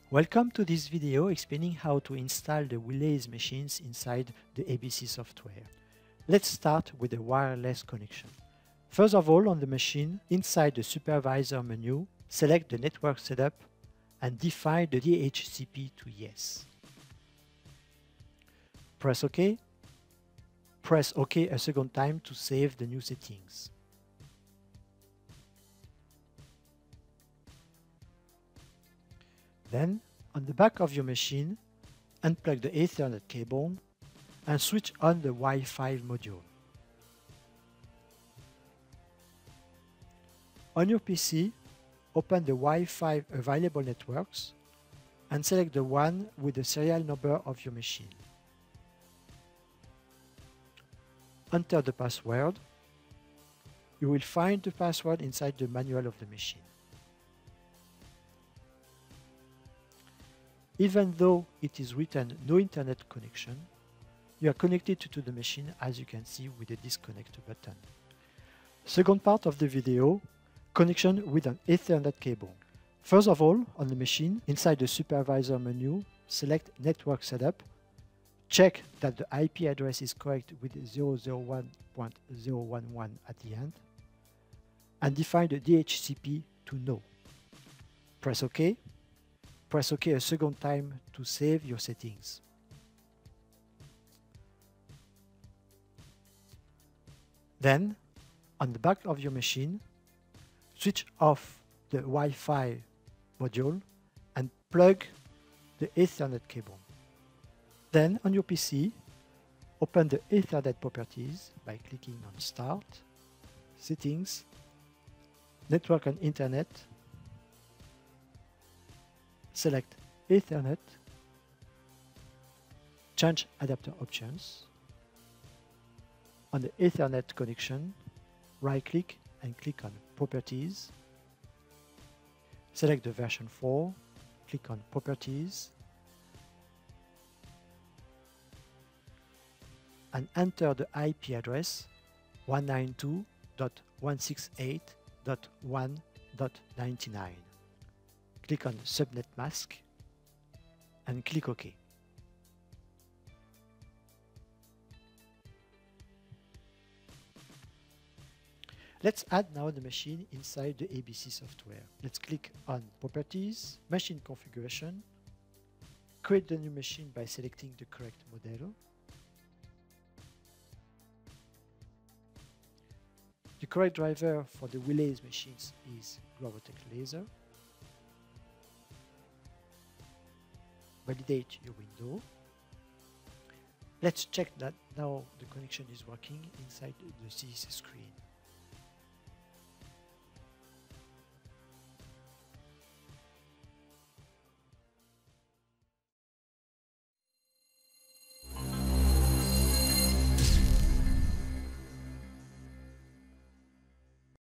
Welcome to this video explaining how to install the WeLase machines inside the ABC software. Let's start with the wireless connection. First of all, on the machine, inside the supervisor menu, select the network setup and define the DHCP to yes. Press OK. Press OK a second time to save the new settings. Then, on the back of your machine, unplug the Ethernet cable and switch on the Wi-Fi module. On your PC, open the Wi-Fi available networks and select the one with the serial number of your machine. Enter the password. You will find the password inside the manual of the machine. Even though it is written no internet connection, you are connected to the machine as you can see with the disconnect button. Second part of the video, connection with an Ethernet cable. First of all, on the machine, inside the supervisor menu, select network setup, check that the IP address is correct with 001.011 at the end, and define the DHCP to no. Press OK. Press OK a second time to save your settings. Then, on the back of your machine, switch off the Wi-Fi module and plug the Ethernet cable. Then, on your PC, open the Ethernet properties by clicking on Start, Settings, Network and Internet, select Ethernet, change adapter options. On the Ethernet connection, right-click and click on Properties. Select the version 4, click on Properties, and enter the IP address 192.168.1.99. Click on Subnet Mask and click OK. Let's add now the machine inside the ABC software. Let's click on Properties, Machine Configuration, create the new machine by selecting the correct model. The correct driver for the WeLase machines is Gravotech laser. Validate your window. Let's check that now the connection is working inside the CC screen.